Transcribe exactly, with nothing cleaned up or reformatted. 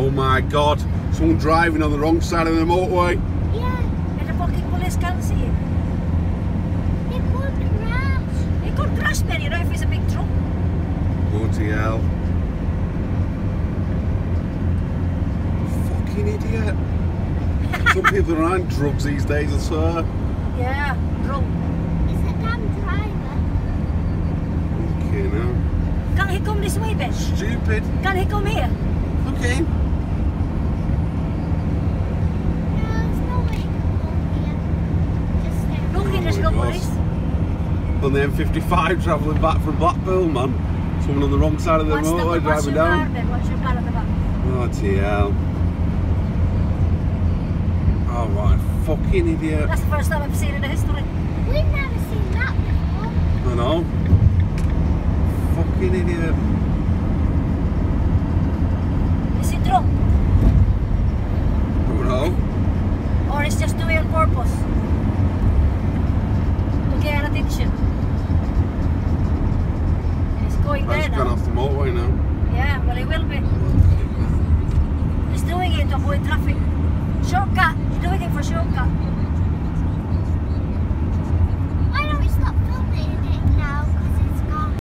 Oh my God, someone driving on the wrong side of the motorway. Yeah. And the fucking police can't see it. It could crash. It could crash, man, you know, if it's a big truck. Bloody hell. Fucking idiot. Some people are on drugs these days, I swear. Yeah, drunk. It's a damn driver. Okay, now. Can he come this way, Ben? Stupid. Can he come here? Okay. No, there's no way to go here. Just there. Look, there's Oh no my police. God. On the M fifty-five travelling back from Blackpool, man. Someone on the wrong side of the What's the, motorway what's driving your car, down. Ben? What's your car at the back? Bloody hell. Oh, what a fucking idiot. That's the first time I've seen it in the history. We've never seen that before. I know. Fucking idiot. Is he drunk? I don't know. Or is just doing it on purpose? To get attention. He's going He's there gone now. off the motorway now. Yeah, well he will be. He's doing it to avoid traffic. Shortcut. He's doing it for shortcut.